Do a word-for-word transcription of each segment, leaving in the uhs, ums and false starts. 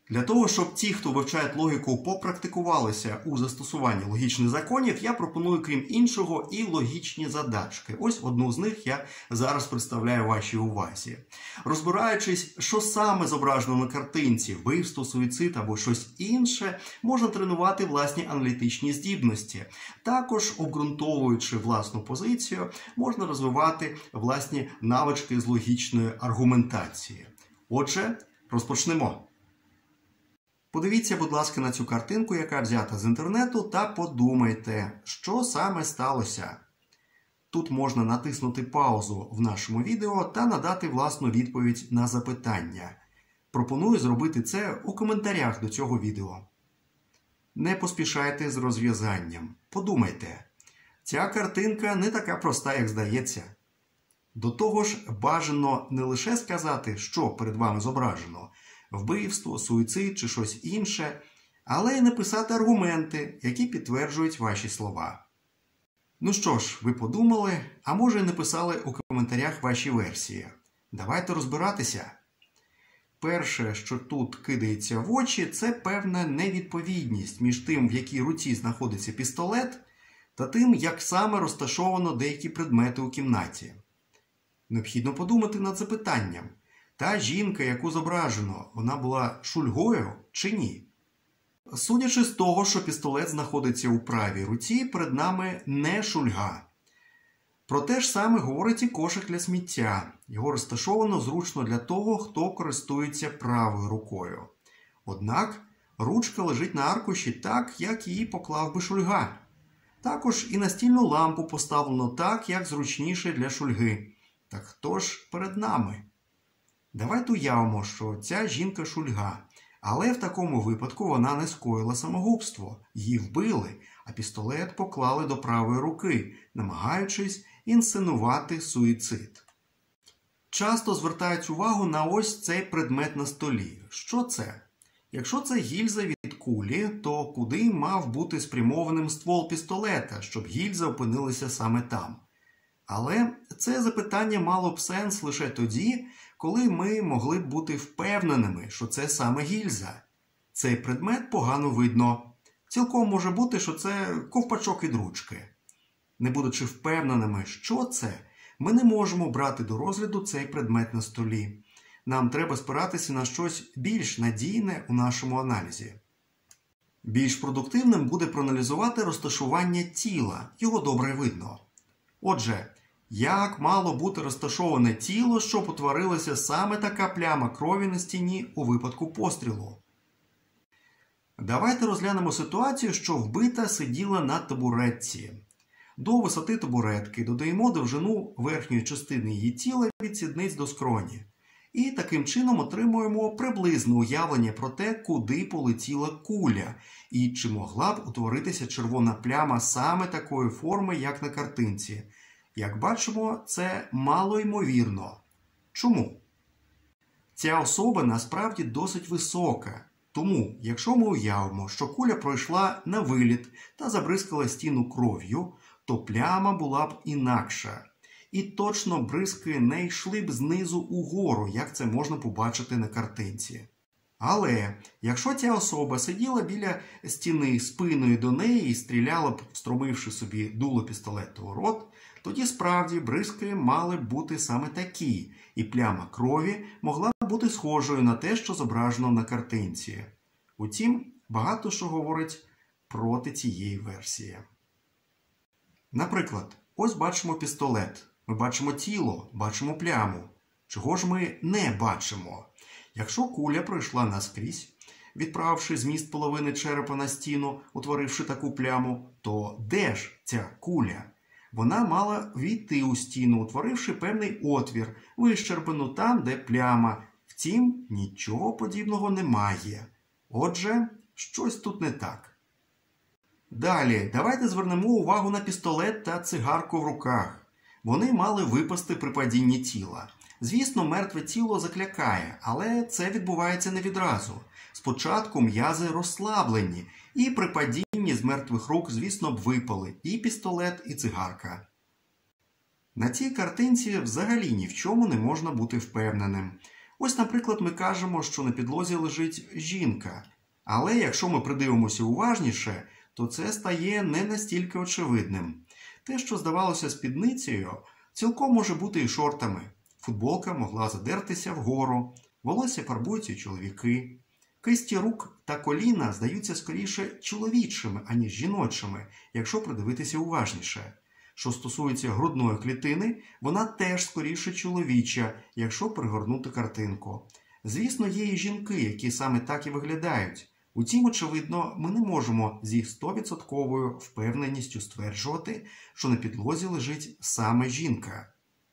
Для того, щоб ті, хто вивчають логіку, попрактикувалися у застосуванні логічних законів, я пропоную, крім іншого, і логічні задачки. Ось одну з них я зараз представляю вашій увазі. Розбираючись, що саме зображено на картинці, вбивство, суїцид або щось інше, можна тренувати власні аналітичні здібності. Також, обґрунтовуючи власну позицію, можна розвивати власні навички з логічної аргументації. Отже, розпочнемо. Подивіться, будь ласка, на цю картинку, яка взята з інтернету, та подумайте, що саме сталося. Тут можна натиснути паузу в нашому відео та надати власну відповідь на запитання. Пропоную зробити це у коментарях до цього відео. Не поспішайте з розв'язанням. Подумайте. Ця картинка не така проста, як здається. До того ж, бажано не лише сказати, що перед вами зображено – вбивство, суїцид чи щось інше, але й написати аргументи, які підтверджують ваші слова. Ну що ж, ви подумали, а може й написали у коментарях ваші версії. Давайте розбиратися. Перше, що тут кидається в очі, це певна невідповідність між тим, в якій руці знаходиться пістолет, та тим, як саме розташовано деякі предмети у кімнаті. Необхідно подумати над запитанням. Та жінка, яку зображено, вона була шульгою чи ні? Судячи з того, що пістолет знаходиться у правій руці, перед нами не шульга. Про те ж саме говорить і кошик для сміття. Його розташовано зручно для того, хто користується правою рукою. Однак, ручка лежить на аркуші так, як її поклав би шульга. Також і настільну лампу поставлено так, як зручніше для шульги. Так хто ж перед нами? Давайте уявимо, що ця жінка шульга, але в такому випадку вона не скоїла самогубство. Її вбили, а пістолет поклали до правої руки, намагаючись інсценувати суїцид. Часто звертають увагу на ось цей предмет на столі. Що це? Якщо це гільза від кулі, то куди мав бути спрямованим ствол пістолета, щоб гільза опинилася саме там? Але це запитання мало б сенс лише тоді, коли ми могли б бути впевненими, що це саме гільза. Цей предмет погано видно. Цілком може бути, що це ковпачок від ручки. Не будучи впевненими, що це, ми не можемо брати до розгляду цей предмет на столі. Нам треба спиратися на щось більш надійне у нашому аналізі. Більш продуктивним буде проаналізувати розташування тіла, його добре видно. Отже, як мало бути розташоване тіло, щоб утворилася саме така пляма крові на стіні у випадку пострілу? Давайте розглянемо ситуацію, що вбита сиділа на табуретці. До висоти табуретки додаємо довжину верхньої частини її тіла від сідниць до скроні. І таким чином отримуємо приблизне уявлення про те, куди полетіла куля, і чи могла б утворитися червона пляма саме такої форми, як на картинці. Як бачимо, це малоймовірно. Чому? Ця особа насправді досить висока. Тому, якщо ми уявимо, що куля пройшла на виліт та забризкала стіну кров'ю, то пляма була б інакша. І точно бризки не йшли б знизу угору, як це можна побачити на картинці. Але, якщо ця особа сиділа біля стіни спиною до неї і стріляла б, встромивши собі дуло пістолету у рот, тоді справді бризки мали б бути саме такі, і пляма крові могла б бути схожою на те, що зображено на картинці. Утім, багато що говорить проти цієї версії. Наприклад, ось бачимо пістолет, ми бачимо тіло, бачимо пляму. Чого ж ми не бачимо? Якщо куля пройшла наскрізь, відправивши зміст половини черепа на стіну, утворивши таку пляму, то де ж ця куля? Вона мала війти у стіну, утворивши певний отвір, вищербину там, де пляма. Втім, нічого подібного немає. Отже, щось тут не так. Далі, давайте звернемо увагу на пістолет та цигарку в руках. Вони мали випасти при падінні тіла. Звісно, мертве тіло заклякає, але це відбувається не відразу. Спочатку м'язи розслаблені, і при падінні з мертвих рук, звісно, б випали і пістолет, і цигарка. На цій картинці взагалі ні в чому не можна бути впевненим. Ось, наприклад, ми кажемо, що на підлозі лежить жінка. Але якщо ми придивимося уважніше, то це стає не настільки очевидним. Те, що здавалося спідницею, цілком може бути і шортами. Футболка могла задертися вгору, волосся фарбують і чоловіки. Кисті рук та коліна здаються скоріше чоловічими, аніж жіночими, якщо придивитися уважніше. Що стосується грудної клітини, вона теж скоріше чоловіча, якщо пригорнути картинку. Звісно, є і жінки, які саме так і виглядають. Утім, очевидно, ми не можемо зі стовідсотковою впевненістю стверджувати, що на підлозі лежить саме жінка.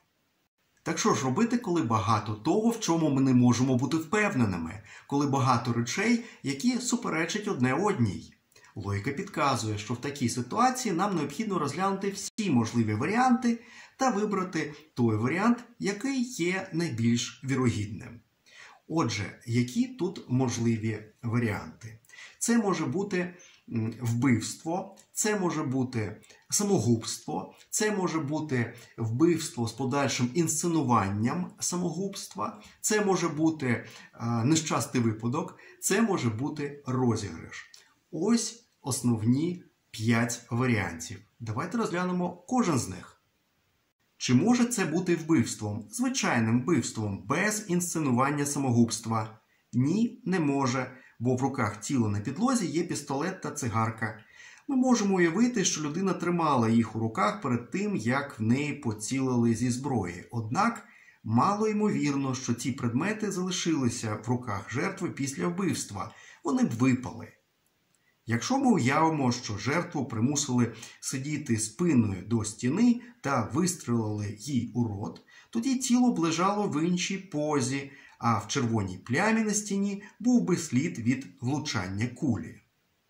Так що ж робити, коли багато того, в чому ми не можемо бути впевненими, коли багато речей, які суперечать одне одній? Логіка підказує, що в такій ситуації нам необхідно розглянути всі можливі варіанти та вибрати той варіант, який є найбільш вірогідним. Отже, які тут можливі варіанти? Це може бути вбивство, це може бути самогубство, це може бути вбивство з подальшим інсценуванням самогубства, це може бути а, нещастий випадок, це може бути розіграш. Ось основні п'ять варіантів. Давайте розглянемо кожен з них. Чи може це бути вбивством? Звичайним вбивством, без інсценування самогубства? Ні, не може, бо в руках тіла на підлозі є пістолет та цигарка. Ми можемо уявити, що людина тримала їх у руках перед тим, як в неї поцілили зі зброї. Однак, мало ймовірно, що ці предмети залишилися в руках жертви після вбивства. Вони б випали. Якщо ми уявимо, що жертву примусили сидіти спиною до стіни та вистрелили їй у рот, тоді тіло б лежало в іншій позі, а в червоній плямі на стіні був би слід від влучання кулі.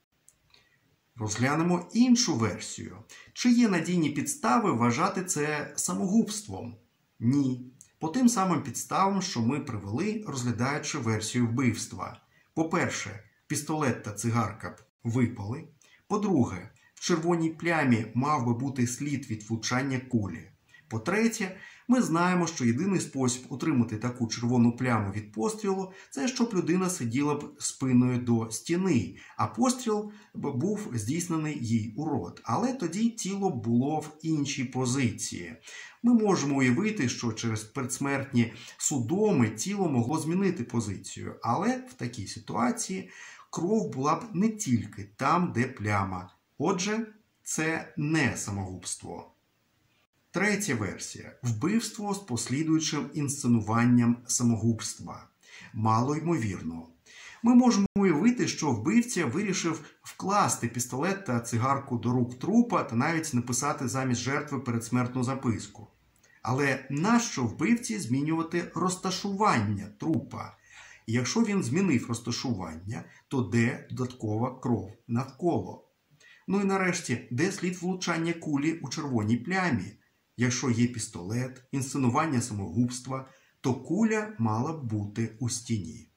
Розглянемо іншу версію. Чи є надійні підстави вважати це самогубством? Ні. По тим самим підставам, що ми привели, розглядаючи версію вбивства. По-перше, пістолет та цигарка б випали. По-друге, в червоній плямі мав би бути слід від влучання кулі. По-третє, ми знаємо, що єдиний спосіб отримати таку червону пляму від пострілу – це щоб людина сиділа б спиною до стіни, а постріл б був здійснений їй у рот. Але тоді тіло було в іншій позиції. Ми можемо уявити, що через передсмертні судоми тіло могло змінити позицію, але в такій ситуації кров була б не тільки там, де пляма. Отже, це не самогубство. Третя версія – вбивство з послідуючим інсценуванням самогубства. Мало ймовірно. Ми можемо уявити, що вбивця вирішив вкласти пістолет та цигарку до рук трупа та навіть написати замість жертви передсмертну записку. Але нащо вбивці змінювати розташування трупа? І якщо він змінив розташування, то де додаткова кров навколо? Ну і нарешті, де слід влучання кулі у червоній плямі? Якщо є пістолет, інсценування самогубства, то куля мала б бути у стіні.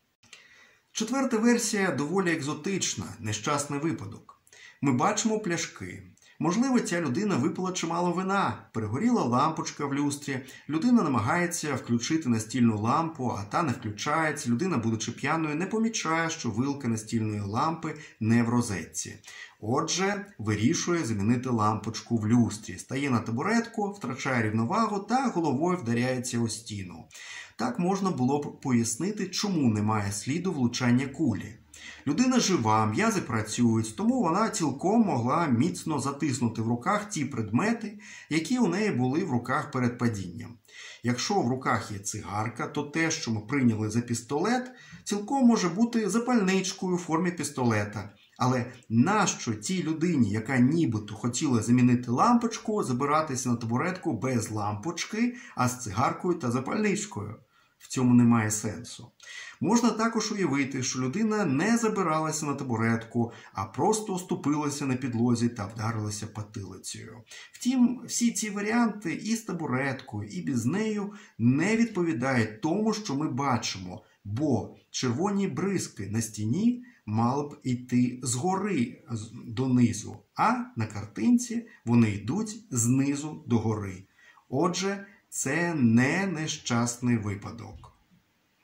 Четверта версія доволі екзотична, нещасний випадок. Ми бачимо пляшки. Можливо, ця людина випила чимало вина, перегоріла лампочка в люстрі, людина намагається включити настільну лампу, а та не включається, людина, будучи п'яною, не помічає, що вилка настільної лампи не в розетці. Отже, вирішує замінити лампочку в люстрі, стає на табуретку, втрачає рівновагу та головою вдаряється у стіну. Так можна було б пояснити, чому немає сліду влучання кулі. Людина жива, м'язи працюють, тому вона цілком могла міцно затиснути в руках ті предмети, які у неї були в руках перед падінням. Якщо в руках є цигарка, то те, що ми прийняли за пістолет, цілком може бути запальничкою в формі пістолета. Але нащо тій людині, яка нібито хотіла замінити лампочку, забиратися на табуретку без лампочки, а з цигаркою та запальничкою? В цьому немає сенсу. Можна також уявити, що людина не забиралася на табуретку, а просто оступилася на підлозі та вдарилася потилицею. Втім, всі ці варіанти і з табуреткою, і без нею не відповідають тому, що ми бачимо, бо червоні бризки на стіні мали б йти згори донизу, а на картинці вони йдуть знизу догори. Отже, це не нещасний випадок.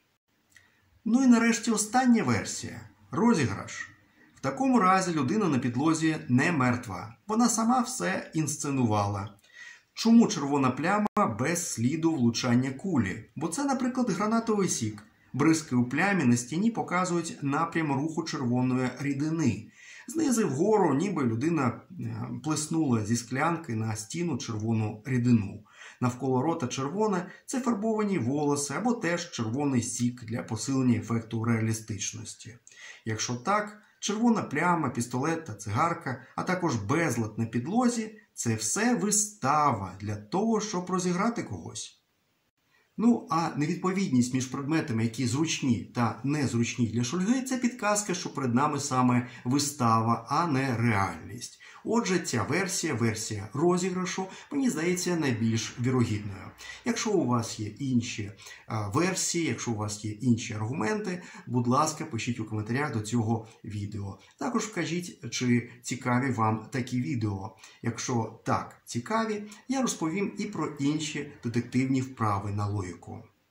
Ну і нарешті остання версія – розіграш. В такому разі людина на підлозі не мертва. Вона сама все інсценувала. Чому червона пляма без сліду влучання кулі? Бо це, наприклад, гранатовий сік. Бризки у плямі на стіні показують напрям руху червоної рідини. Знизу вгору, ніби людина плеснула зі склянки на стіну червону рідину. Навколо рота червоне – це фарбовані волоси або теж червоний сік для посилення ефекту реалістичності. Якщо так, червона пляма, пістолет та цигарка, а також безлад на підлозі – це все вистава для того, щоб розіграти когось. Ну, а невідповідність між предметами, які зручні та незручні для шульги – це підказка, що перед нами саме вистава, а не реальність. Отже, ця версія, версія розіграшу, мені здається найбільш вірогідною. Якщо у вас є інші а, версії, якщо у вас є інші аргументи, будь ласка, пишіть у коментарях до цього відео. Також вкажіть, чи цікаві вам такі відео. Якщо так цікаві, я розповім і про інші детективні вправи на логіку.